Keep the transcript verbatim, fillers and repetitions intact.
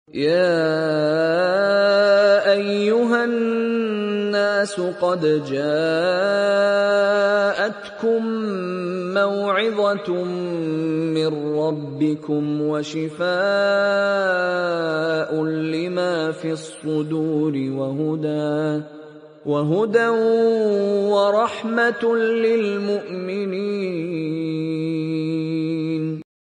يَا أَيُّهَا النَّاسُ قَدْ جَاءَتْكُم مَّوْعِظَةٌ مِّن رَّبِّكُمْ وَشِفَاءٌ لِّمَا فِي الصُّدُورِ وَهُدًى وَرَحْمَةٌ لِّلْمُؤْمِنِينَ